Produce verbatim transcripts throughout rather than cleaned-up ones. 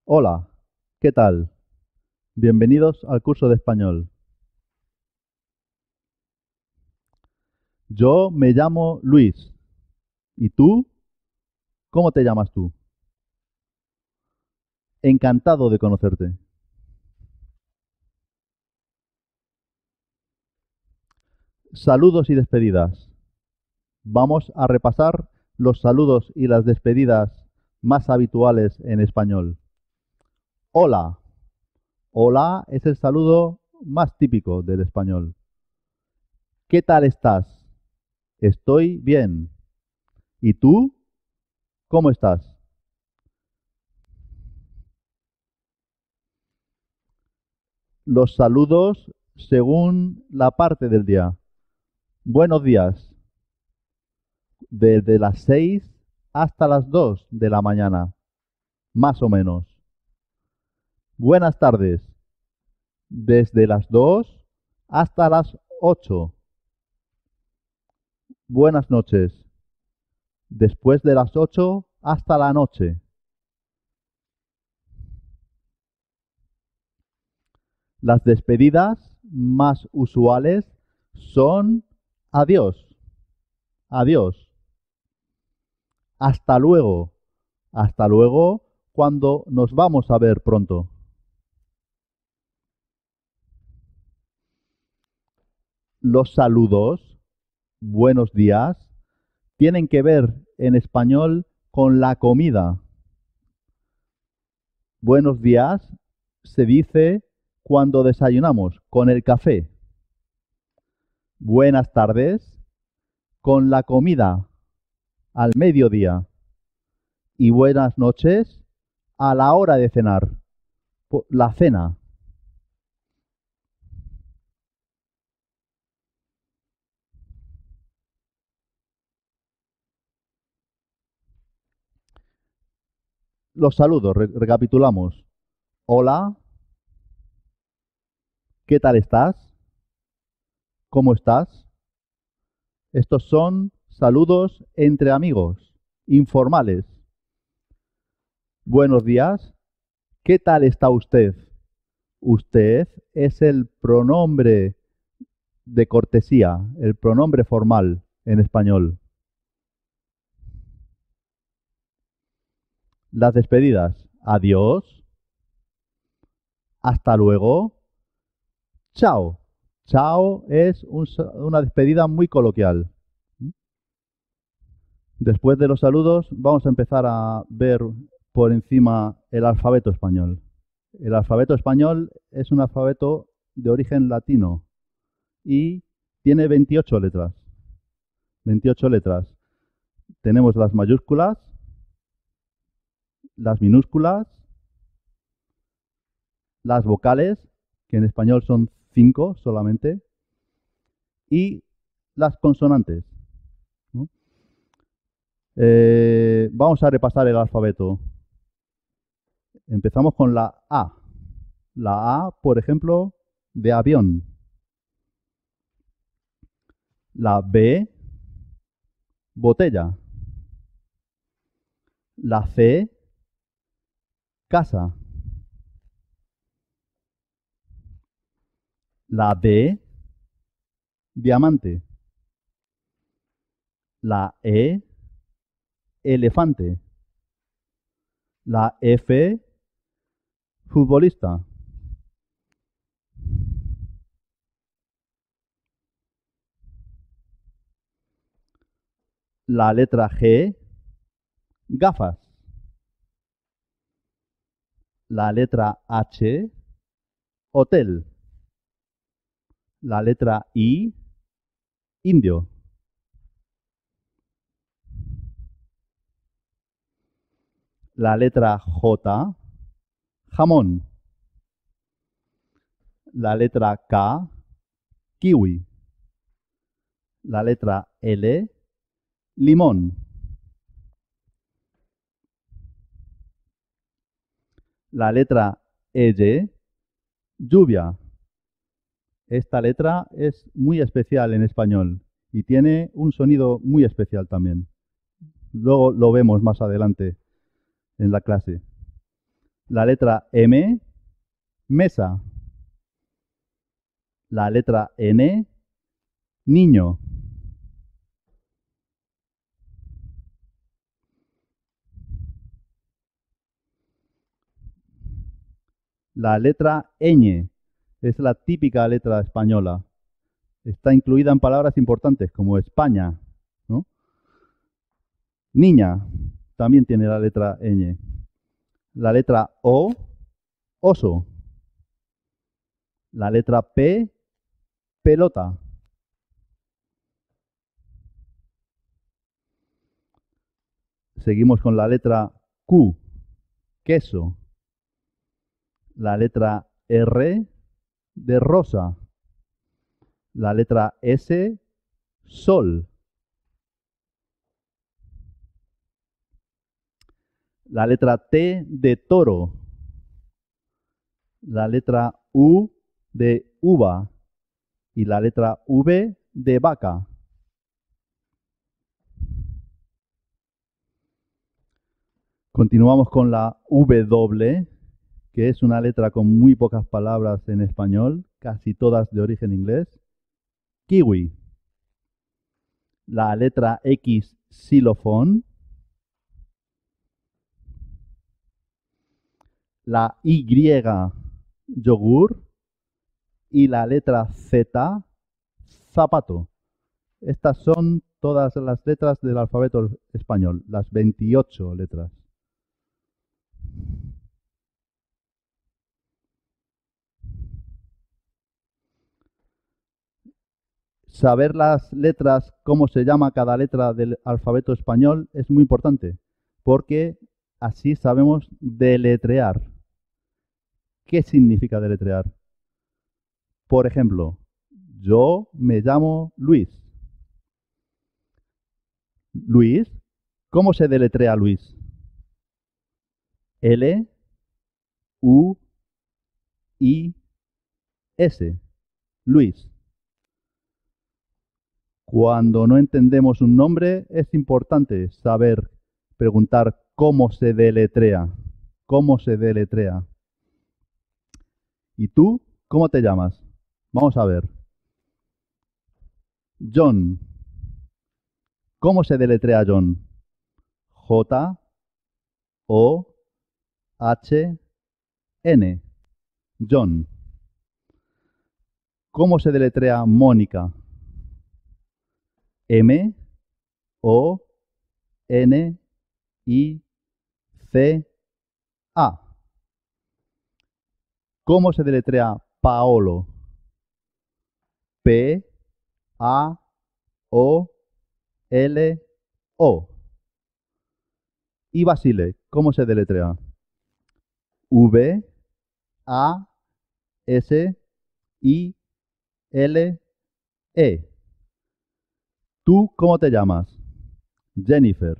Hola, ¿qué tal? Bienvenidos al curso de español. Yo me llamo Luis. ¿Y tú? ¿Cómo te llamas tú? Encantado de conocerte. Saludos y despedidas. Vamos a repasar los saludos y las despedidas más habituales en español. Hola. Hola es el saludo más típico del español. ¿Qué tal estás? Estoy bien. ¿Y tú? ¿Cómo estás? Los saludos según la parte del día. Buenos días, desde las seis hasta las dos de la mañana, más o menos. Buenas tardes, desde las dos hasta las ocho. Buenas noches, después de las ocho hasta la noche. Las despedidas más usuales son adiós, adiós, hasta luego, hasta luego cuando nos vamos a ver pronto. Los saludos, buenos días, tienen que ver en español con la comida. Buenos días se dice cuando desayunamos, con el café. Buenas tardes, con la comida, al mediodía. Y buenas noches, a la hora de cenar, la cena. Los saludos, re- recapitulamos. Hola, ¿qué tal estás? ¿Cómo estás? Estos son saludos entre amigos, informales. Buenos días, ¿qué tal está usted? Usted es el pronombre de cortesía, el pronombre formal en español. Las despedidas. Adiós, hasta luego, chao. Chao es un una despedida muy coloquial. Después de los saludos, vamos a empezar a ver por encima el alfabeto español. El alfabeto español es un alfabeto de origen latino y tiene veintiocho letras. veintiocho letras. Tenemos las mayúsculas, las minúsculas, las vocales, que en español son cinco solamente, y las consonantes, ¿no? Eh, vamos a repasar el alfabeto. Empezamos con la A. La A, por ejemplo, de avión. La B, botella. La C, casa. La D, diamante. La E, elefante. La F, futbolista. La letra G, gafas. La letra H, hotel. La letra I, indio. La letra J, jamón. La letra K, kiwi. La letra L, limón. La letra Y, lluvia. Esta letra es muy especial en español y tiene un sonido muy especial también. Luego lo vemos más adelante en la clase. La letra M, mesa. La letra N, niño. La letra ñ es la típica letra española. Está incluida en palabras importantes como España, ¿no? Niña también tiene la letra ñ. La letra O, oso. La letra P, pelota. Seguimos con la letra Q, queso. La letra R, de rosa. La letra S, sol. La letra T, de toro. La letra U, de uva. Y la letra V, de vaca. Continuamos con la W, que es una letra con muy pocas palabras en español, casi todas de origen inglés. Kiwi. La letra X, xilofón. La Y, yogur. Y la letra Z, zapato. Estas son todas las letras del alfabeto español, las veintiocho letras. Saber las letras, cómo se llama cada letra del alfabeto español, es muy importante, porque así sabemos deletrear. ¿Qué significa deletrear? Por ejemplo, yo me llamo Luis. Luis, ¿cómo se deletrea Luis? L, U, I, S. Luis. Cuando no entendemos un nombre, es importante saber preguntar cómo se deletrea. ¿Cómo se deletrea? ¿Y tú? ¿Cómo te llamas? Vamos a ver. John. ¿Cómo se deletrea John? J, O, H, N. John. ¿Cómo se deletrea Mónica? M, O, N, I, C, A. ¿Cómo se deletrea Paolo? P, A, O, L, O. Y Basile, ¿cómo se deletrea? V, A, S, I, L, E. ¿Tú cómo te llamas? Jennifer.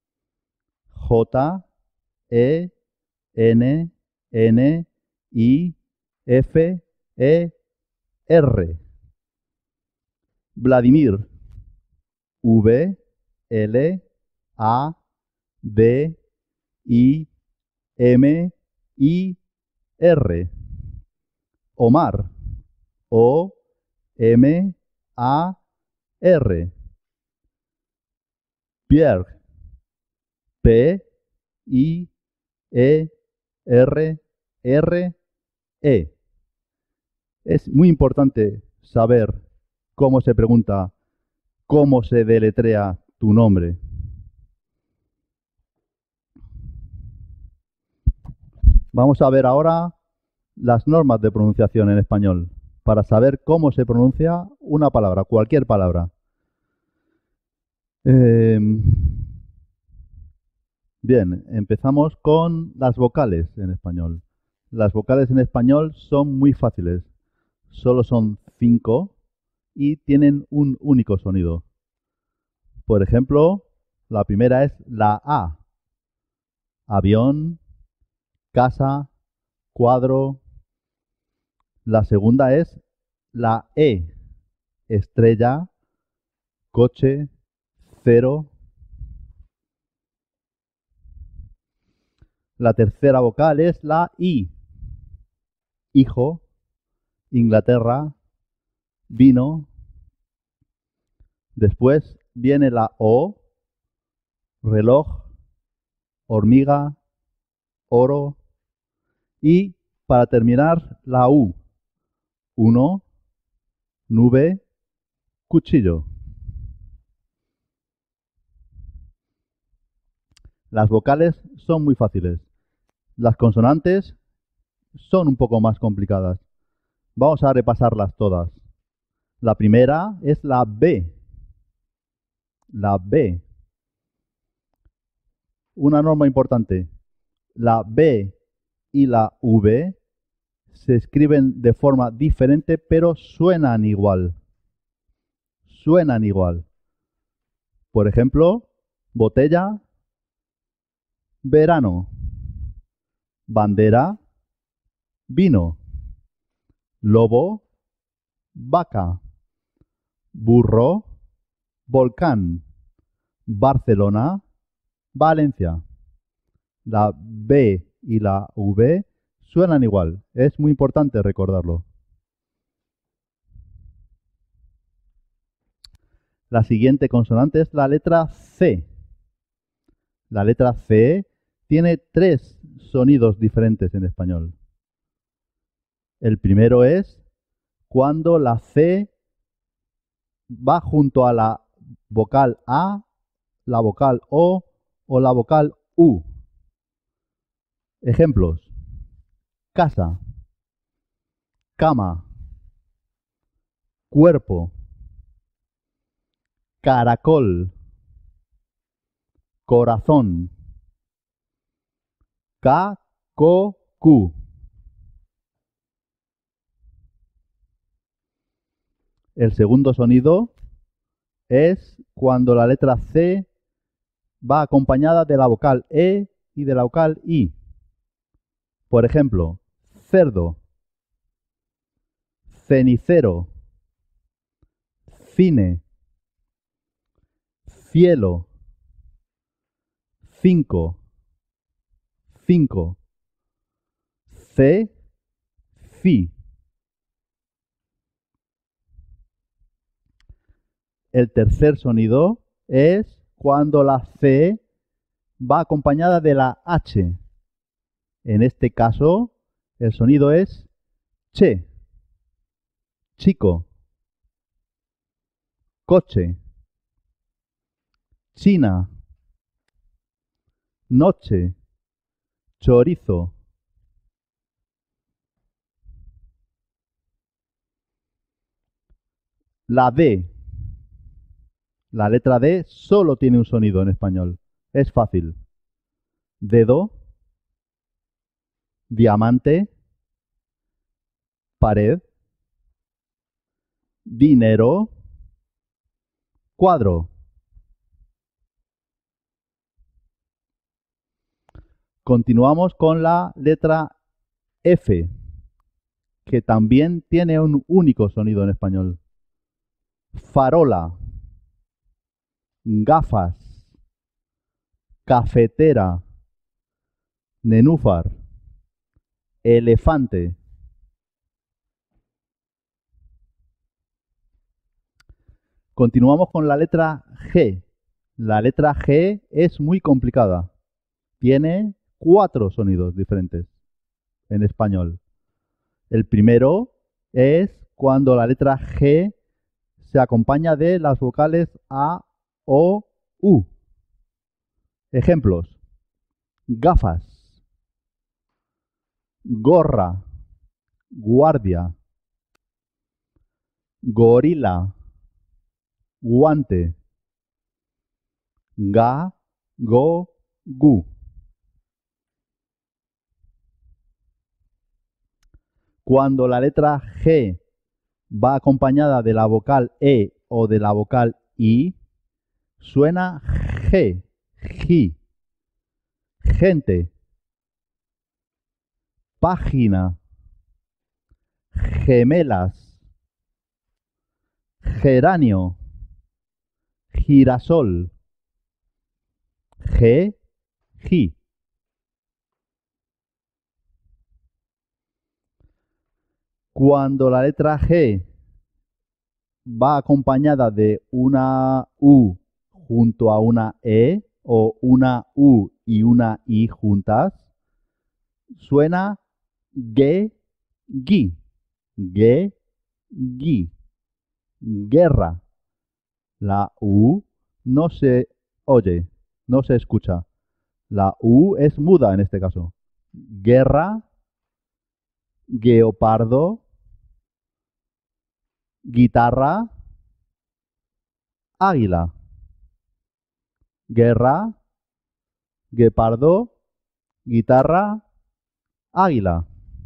J, E, N, N, I, F, E, R. Vladimir. V, L, A, D, I, M, I, R. Omar. O, M, A, R. Pierre. P, I, E, R, R, E. Es muy importante saber cómo se pregunta, cómo se deletrea tu nombre. Vamos a ver ahora las normas de pronunciación en español, para saber cómo se pronuncia una palabra, cualquier palabra. Eh, bien, empezamos con las vocales en español. Las vocales en español son muy fáciles. Solo son cinco y tienen un único sonido. Por ejemplo, la primera es la A. Avión, casa, cuadro. La segunda es la E. Estrella, coche, cero. La tercera vocal es la I. Hijo, Inglaterra, vino. Después viene la O, reloj, hormiga, oro. Y para terminar, la U. Uno, nube, cuchillo. Las vocales son muy fáciles. Las consonantes son un poco más complicadas. Vamos a repasarlas todas. La primera es la B. La B. Una norma importante. La B y la V se escriben de forma diferente, pero suenan igual. Suenan igual. Por ejemplo, botella, verano. Bandera, vino. Lobo, vaca. Burro, volcán. Barcelona, Valencia. La B y la V suenan igual. Es muy importante recordarlo. La siguiente consonante es la letra C. La letra C tiene tres sonidos diferentes en español. El primero es cuando la C va junto a la vocal A, la vocal O o la vocal U. Ejemplos: casa, cama, cuerpo, caracol, corazón, ca, co, cu. El segundo sonido es cuando la letra C va acompañada de la vocal E y de la vocal I. Por ejemplo, cerdo, cenicero, cine, cielo, cinco, cinco, C, fi. El tercer sonido es cuando la C va acompañada de la H. En este caso, el sonido es che, chico, coche, China, noche, chorizo. La D. La letra D solo tiene un sonido en español. Es fácil. Dedo, diamante, pared, dinero, cuadro. Continuamos con la letra F, que también tiene un único sonido en español. Farola, gafas, cafetera, nenúfar, elefante. Continuamos con la letra G. La letra G es muy complicada. Tiene cuatro sonidos diferentes en español. El primero es cuando la letra G se acompaña de las vocales A, O, U. Ejemplos: gafas, gorra, guardia, gorila, guante, ga, go, gu. Cuando la letra G va acompañada de la vocal E o de la vocal I, suena G, ji, gente, página, gemelas, geranio, girasol, G, ji. Cuando la letra G va acompañada de una U junto a una E o una U y una I juntas, suena ge, gui, ge, gui, guerra. La U no se oye, no se escucha. La U es muda en este caso. Guerra, guepardo, guitarra, águila. Guerra, guepardo, guitarra, águila.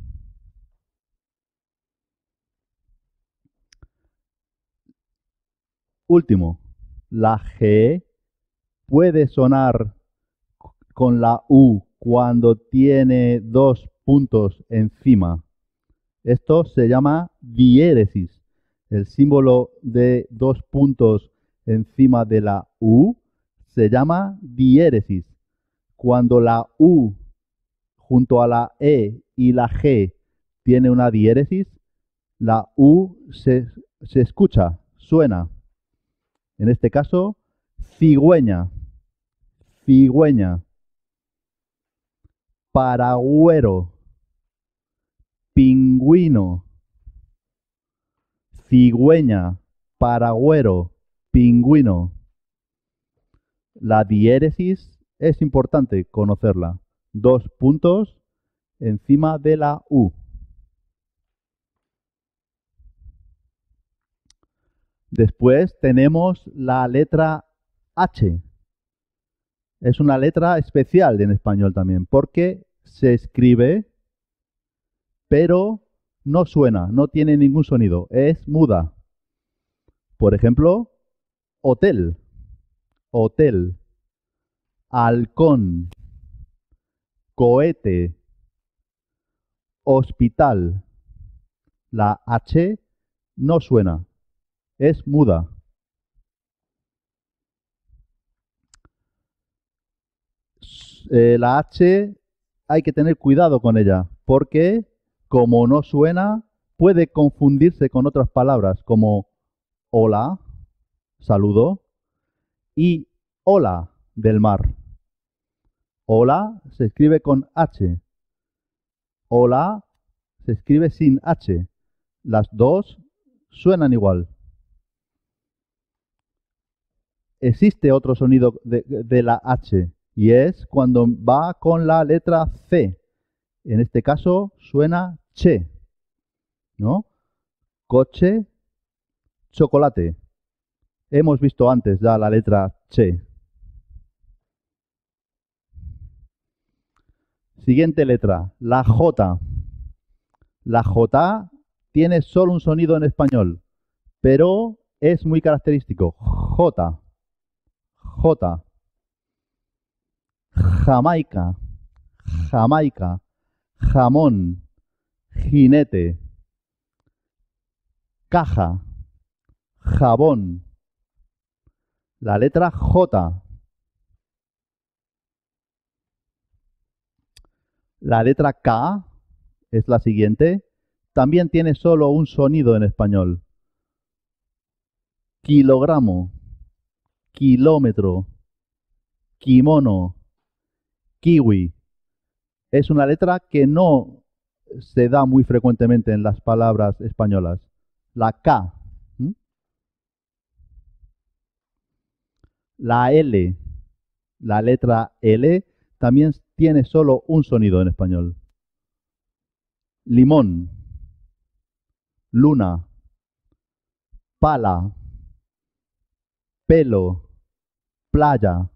Último, la G puede sonar con la U cuando tiene dos puntos encima. Esto se llama diéresis. El símbolo de dos puntos encima de la U se llama diéresis. Cuando la U junto a la E y la G tiene una diéresis, la U se, se escucha, suena. En este caso, cigüeña, cigüeña, paragüero, pingüino, cigüeña, paragüero, pingüino. La diéresis es importante conocerla. Dos puntos encima de la U. Después tenemos la letra H. Es una letra especial en español también, porque se escribe, pero no suena, no tiene ningún sonido, es muda. Por ejemplo, hotel, hotel, halcón, cohete, hospital. La H no suena, es muda. Eh, la H hay que tener cuidado con ella, porque como no suena, puede confundirse con otras palabras como hola, saludo, y hola del mar. Hola se escribe con H. Hola se escribe sin H. Las dos suenan igual. Existe otro sonido de, de la H y es cuando va con la letra C. En este caso suena che, ¿no? Coche, chocolate. Hemos visto antes ya la letra che. Siguiente letra, la J. La J tiene solo un sonido en español, pero es muy característico. J. J. Jamaica, Jamaica, jamón, jinete, caja, jabón. La letra J. La letra K es la siguiente. También tiene solo un sonido en español. Kilogramo, kilómetro, kimono, kiwi. Es una letra que no se da muy frecuentemente en las palabras españolas. La K. ¿Mm? La L. La letra L también tiene solo un sonido en español. Limón, luna, pala, pelo, playa.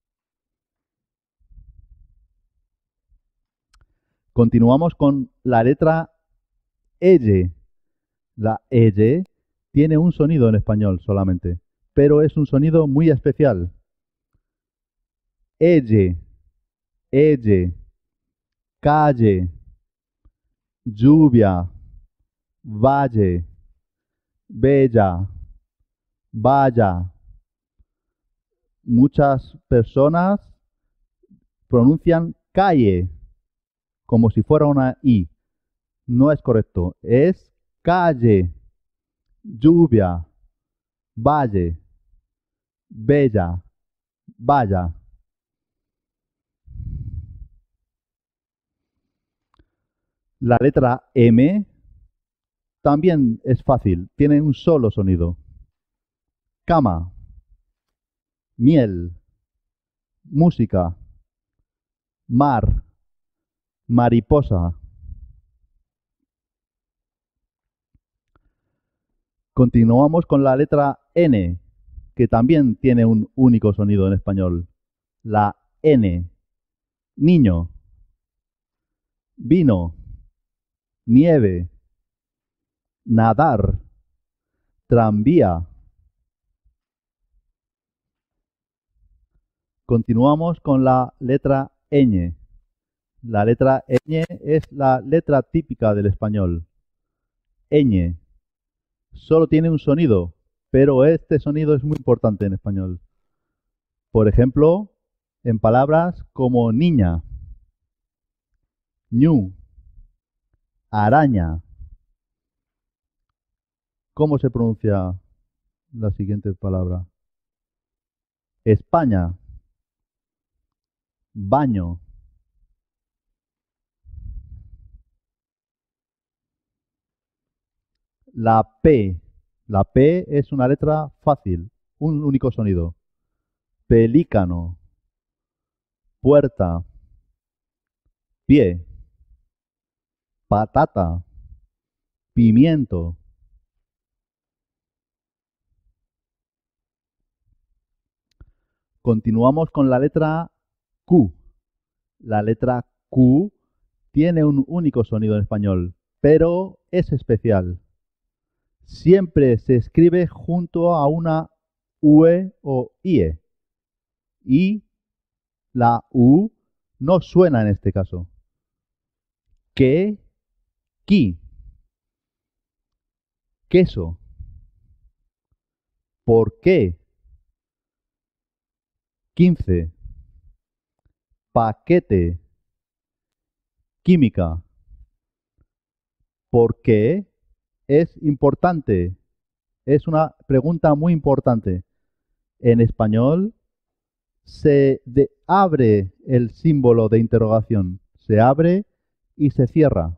Continuamos con la letra L. La L tiene un sonido en español solamente, pero es un sonido muy especial. Elle, elle, calle, lluvia, valle, bella, vaya. Muchas personas pronuncian calle como si fuera una I. No es correcto, es calle, lluvia, valle, bella, vaya. La letra M también es fácil, tiene un solo sonido. Cama, miel, música, mar, mariposa. Continuamos con la letra N, que también tiene un único sonido en español. La N. Niño, vino, nieve, nadar, tranvía. Continuamos con la letra ñ. La letra ñ es la letra típica del español. Ñ. Solo tiene un sonido, pero este sonido es muy importante en español. Por ejemplo, en palabras como niña, ñu, araña. ¿Cómo se pronuncia la siguiente palabra? España, baño. La P. La P es una letra fácil, un único sonido. Pelícano, puerta, pie, patata, pimiento. Continuamos con la letra Q. La letra Q tiene un único sonido en español, pero es especial. Siempre se escribe junto a una U E o I E. Y la U no suena en este caso. Que, qui, queso. ¿Por qué? quince. Paquete. Química. ¿Por qué? Es importante. Es una pregunta muy importante. En español se de- abre el símbolo de interrogación. Se abre y se cierra.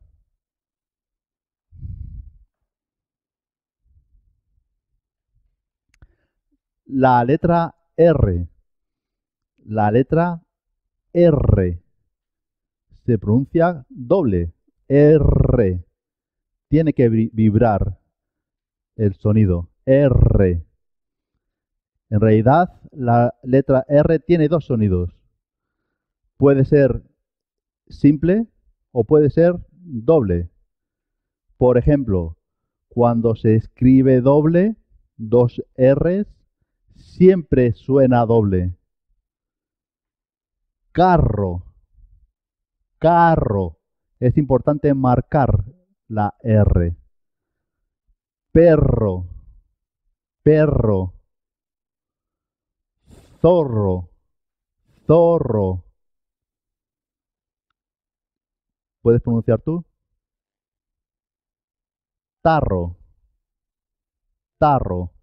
La letra R. La letra R. Se pronuncia doble. R. Tiene que vi- vibrar el sonido. R. En realidad, la letra R tiene dos sonidos. Puede ser simple o puede ser doble. Por ejemplo, cuando se escribe doble, dos R's, siempre suena doble. Carro, carro. Es importante marcar la R. Perro, perro. Zorro, zorro. ¿Puedes pronunciar tú? Tarro, tarro.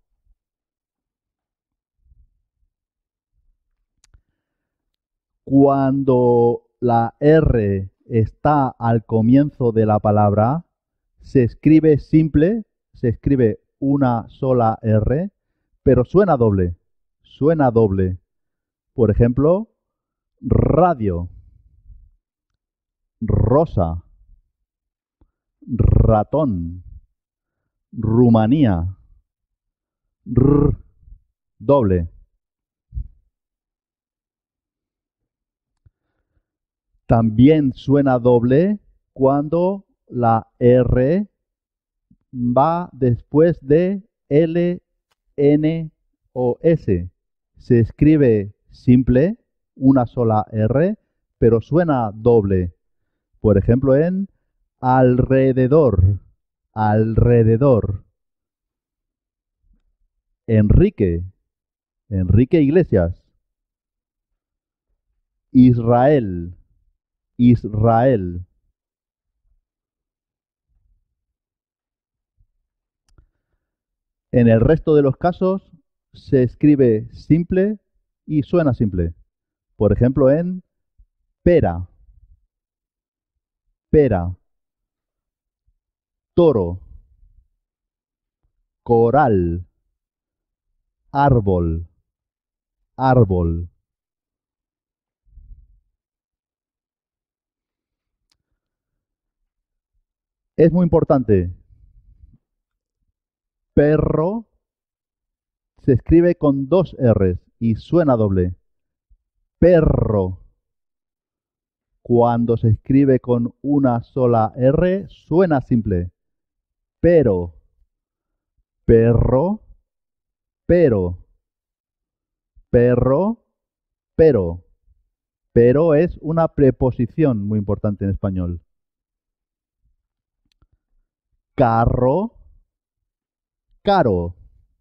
Cuando la R está al comienzo de la palabra, se escribe simple, se escribe una sola R, pero suena doble. Suena doble. Por ejemplo, radio, rosa, ratón, Rumanía, r, doble. También suena doble cuando la R va después de L, N o S. Se escribe simple, una sola R, pero suena doble. Por ejemplo, en alrededor, alrededor. Enrique, Enrique Iglesias. Israel, Israel. En el resto de los casos se escribe simple y suena simple. Por ejemplo, en pera, pera, toro, coral, árbol, árbol. Es muy importante. Perro se escribe con dos R's y suena doble. Perro. Cuando se escribe con una sola R, suena simple. Pero, perro, pero, perro, pero. Pero es una preposición muy importante en español. Carro, caro.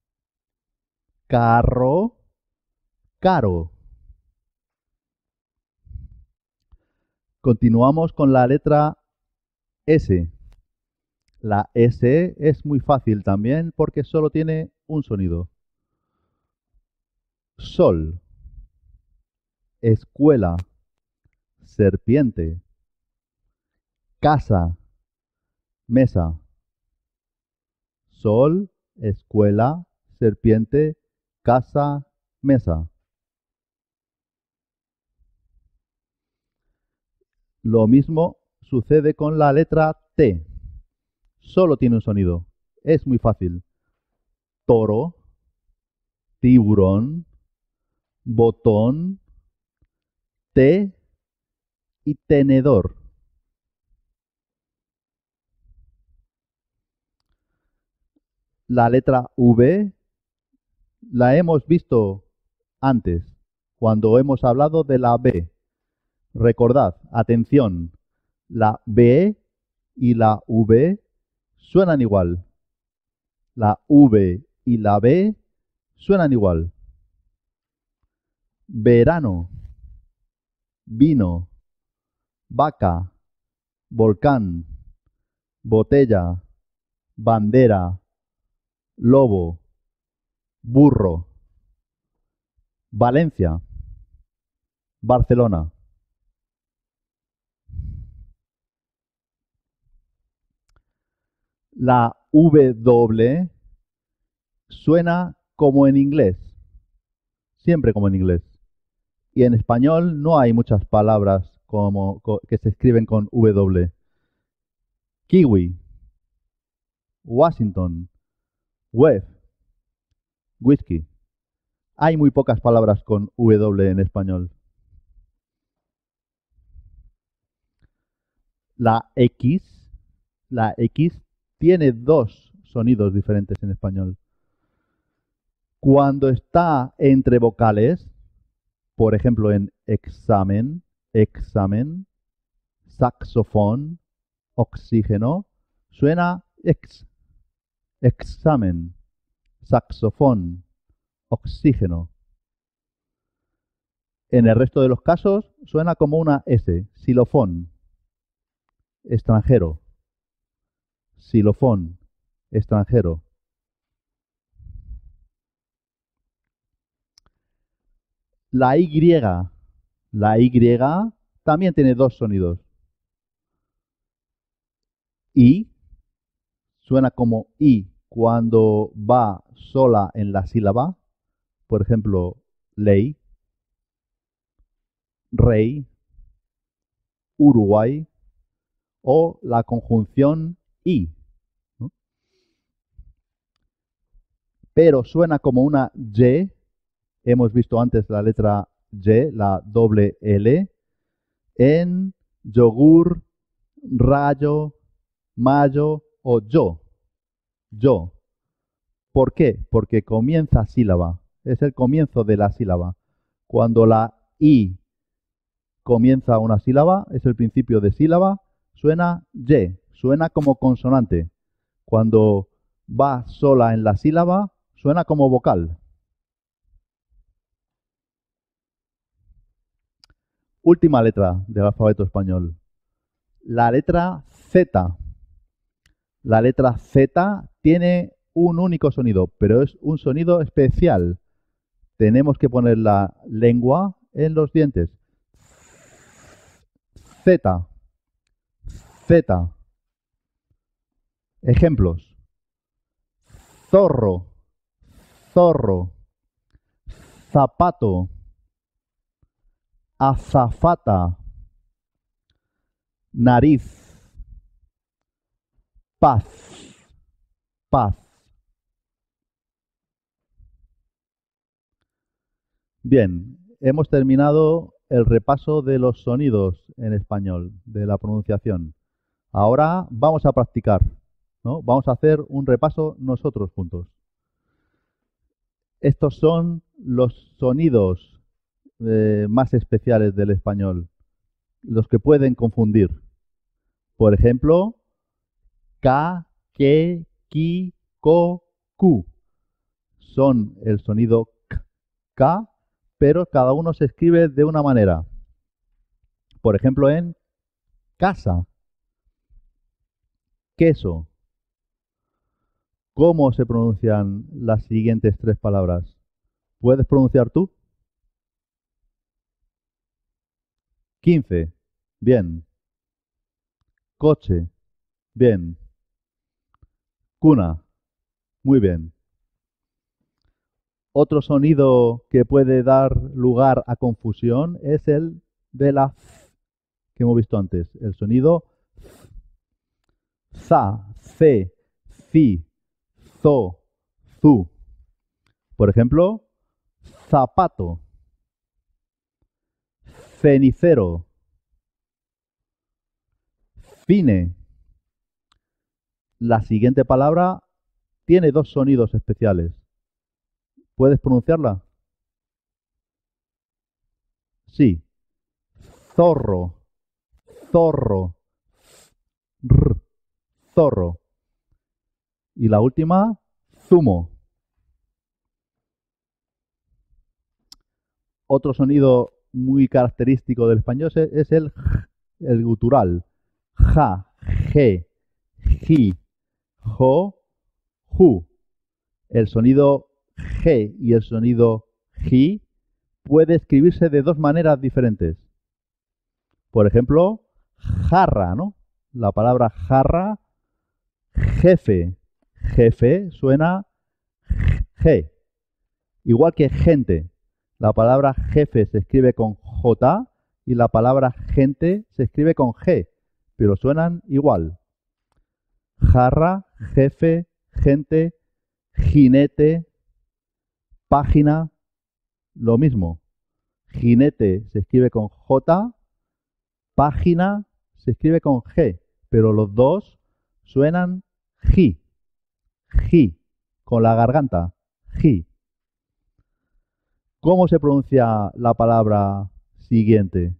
Carro, caro. Continuamos con la letra S. La S es muy fácil también porque solo tiene un sonido. Sol, escuela, serpiente, casa, mesa. Sol, escuela, serpiente, casa, mesa. Lo mismo sucede con la letra T. Solo tiene un sonido. Es muy fácil. Toro, tiburón, botón, té y tenedor. La letra V la hemos visto antes, cuando hemos hablado de la B. Recordad, atención, la B y la V suenan igual. La V y la B suenan igual. Verano, vino, vaca, volcán, botella, bandera, lobo, burro. Valencia, Barcelona. La W suena como en inglés, siempre como en inglés. Y en español no hay muchas palabras como, co- que se escriben con W. Kiwi, Washington, web, whisky. Hay muy pocas palabras con W en español. La X, la X tiene dos sonidos diferentes en español. Cuando está entre vocales, por ejemplo en examen, examen, saxofón, oxígeno, suena ex, examen, saxofón, oxígeno. En el resto de los casos suena como una S, xilofón, extranjero, xilofón, extranjero. La Y, la Y también tiene dos sonidos. I suena como I cuando va sola en la sílaba, por ejemplo, ley, rey, Uruguay, o la conjunción I, ¿no? Pero suena como una Y. Hemos visto antes la letra Y, la doble L, en yogur, rayo, mayo o yo. Yo. ¿Por qué? Porque comienza sílaba. Es el comienzo de la sílaba. Cuando la I comienza una sílaba, es el principio de sílaba, suena Y, suena como consonante. Cuando va sola en la sílaba, suena como vocal. Última letra del alfabeto español. La letra Z. La letra Z tiene un único sonido, pero es un sonido especial. Tenemos que poner la lengua en los dientes. Z, Z. Ejemplos. Zorro, zorro. Zapato, azafata. Nariz, paz, paz. Bien, hemos terminado el repaso de los sonidos en español, de la pronunciación. Ahora vamos a practicar, ¿no? Vamos a hacer un repaso nosotros juntos. Estos son los sonidos eh, más especiales del español, los que pueden confundir. Por ejemplo, K, que, ki, ko, ku. Son el sonido K, K, pero cada uno se escribe de una manera. Por ejemplo, en casa, queso. ¿Cómo se pronuncian las siguientes tres palabras? ¿Puedes pronunciar tú? quince. Bien. Coche. Bien. Cuna. Muy bien. Otro sonido que puede dar lugar a confusión es el de la Z que hemos visto antes. El sonido za, ce, ci, zo, zu. Por ejemplo, zapato, cenicero, cine. La siguiente palabra tiene dos sonidos especiales. ¿Puedes pronunciarla? Sí. Zorro, zorro, r, zorro. Y la última, zumo. Otro sonido muy característico del español es el j, el gutural. Ja, je, ji, jo, ju. El sonido G y el sonido ji puede escribirse de dos maneras diferentes. Por ejemplo, jarra, ¿no? La palabra jarra, jefe. Jefe suena G. Igual que gente. La palabra jefe se escribe con J y la palabra gente se escribe con G, pero suenan igual. Jarra, jefe, gente, jinete, página, lo mismo. Jinete se escribe con J, página se escribe con G, pero los dos suenan ji, ji, con la garganta, ji. ¿Cómo se pronuncia la palabra siguiente?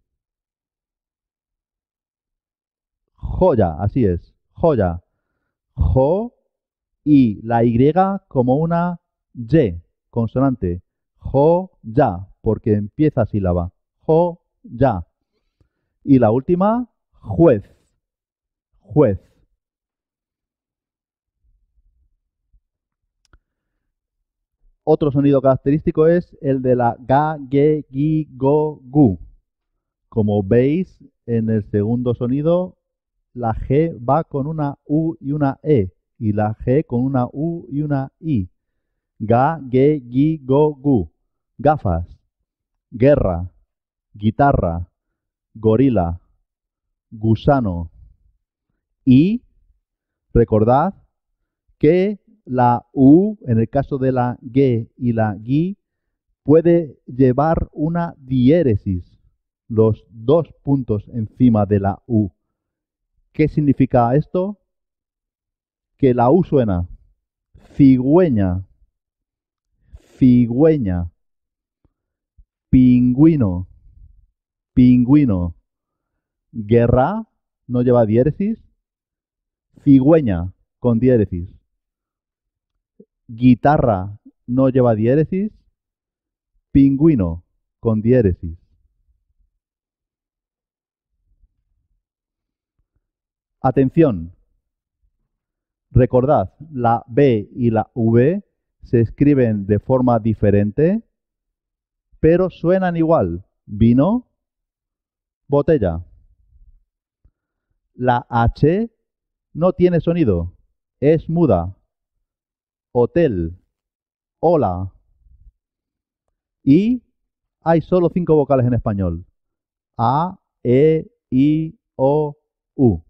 Joya, así es, joya. Jo y la Y como una Y, consonante. Jo-ya, porque empieza sílaba. Jo-ya. Y la última, juez. Juez. Otro sonido característico es el de la ga, ge, gi, go, gu. Como veis, en el segundo sonido, la G va con una U y una E. Y la G con una U y una I. Ga, ge, gi, go, gu. Gafas. Guerra. Guitarra. Gorila. Gusano. Y recordad que la U, en el caso de la G y la G, puede llevar una diéresis, los dos puntos encima de la U. ¿Qué significa esto? Que la U suena cigüeña, cigüeña, pingüino, pingüino, guerra, no lleva diéresis, cigüeña, con diéresis. Guitarra no lleva diéresis, pingüino con diéresis. Atención, Recordad, la B y la V se escriben de forma diferente, pero suenan igual. Vino, botella. La H no tiene sonido, es muda. Hotel, hola. Y hay solo cinco vocales en español. A, E, I, O, U.